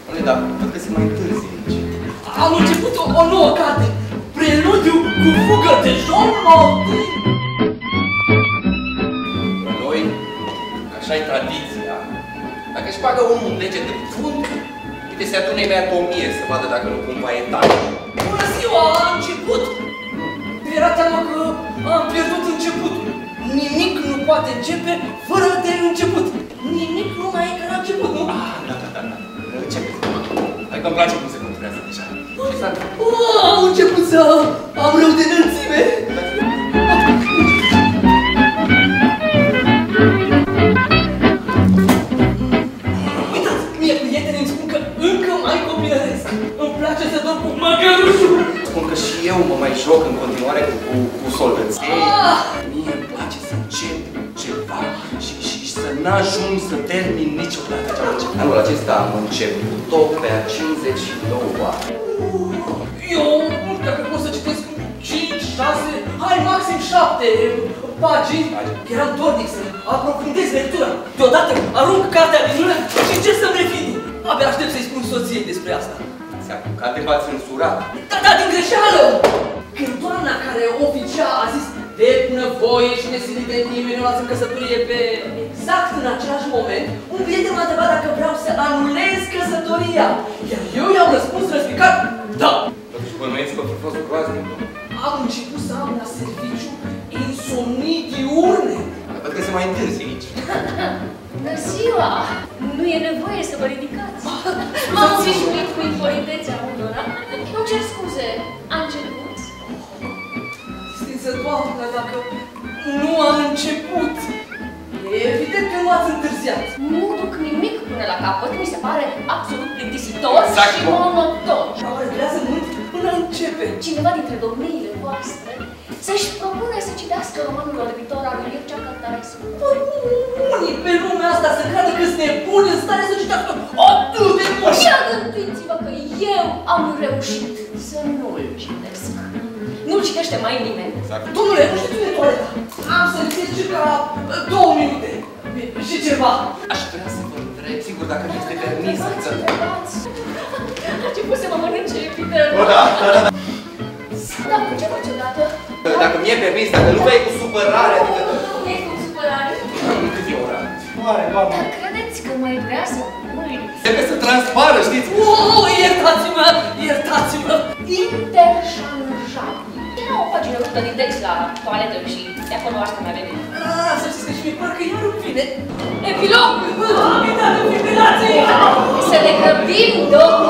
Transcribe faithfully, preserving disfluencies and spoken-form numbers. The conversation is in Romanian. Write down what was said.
Doamne, dar văd că se mai întârzi aici. Am început o, o nouă carte. Preludiu cu fugă de Jean Martin. La noi, așa-i tradiția. Dacă își bagă omul un deget de fund, uite, se adună imediat o mie să vadă dacă nu cumva e tare. Bună ziua, a început! Mi-era teamă că am pierdut începutul. Nimic nu poate începe fără de început. Nimic nu mai e ca la început, nu? Ah, da, da, da, da. Începeți. Hai că îmi place cum se conturează deja. Ce s-a întâmplat? Oh, am început să am rău de înălțime. Uitați, mie prietenii îmi spun că încă mai copilăresc. Îmi place să dorm cu măgărușul. Spun că și eu mă mai joc în continuare cu, cu, cu solvăței. Ah! Mie îmi place să încep ceva și, și să n-ajung să termin niciodată ce am început. Anul acesta am început-o pe a cincizeci și două oare. Eu, dacă pot să citesc cinci, șase, hai maxim șapte pagini, eram dornic să aprofundez lectura. Deodată arunc cartea din mână și încerc să-mi revin. Abia aștept să-i spun soției despre asta. S-a apucat de v-a censurat. Da, da, din greșeală! Când doamna care oficia a zis de bunăvoie și nesilit de nimeni nu luați în căsătorie pe exact în același moment, un prieten m-a întrebat dacă vreau să anulez căsătoria. Iar eu i-am răspuns răspicat, da! Totuși bănuiesc că a fost groaznic. Am început să am la serviciu insomnii diurne. Văd că se mai întârzi aici. Bună ziua! Nu e nevoie să vă ridicați. M-am obișnuit cu impolitețea unora. Îmi cer scuze. A început? Stinsă doamnă, dacă nu a început, e evident că nu ați întârziat. Nu duc nimic până la capăt. Mi se pare absolut plictisitor Exact. și monoton. Dar durează mult până începe. Cineva dintre domniile voastre să-și propune să citească romanul orbitor al lui Mircea Cărtarescu. Păi, unii pe lumea asta să creadă că sunt nebuni în stare să citească atât de mult. Și gândiți-vă că eu am reușit să nu-l citesc. Nu-l citește mai nimeni. Exact. Domnule, nu știu de toaleta. Am să lipsesc circa două minute. Și ceva. Aș vrea să vă întreb, sigur, dacă mi este permis să... A început să mă mănânce epitelul. O, da, da, da. Dar cu ce faci odată? Dacă mi-e permis, dacă nu vei cu supărare, adică... Nu e cu supărare. Cât e ora? Mare, doamne. Dar credeți că mai durează mult? Trebuie să transpară, știți? Oh, iertați-mă, iertați-mă. Interșanjabil. Era o pagină ruptă din text la toaletă și de acolo asta mi-a venit. Ah, să știți că și mie parcă iar îmi vine. Epilog! Am uitat de fibrilații! Să ne grăbim, domnule!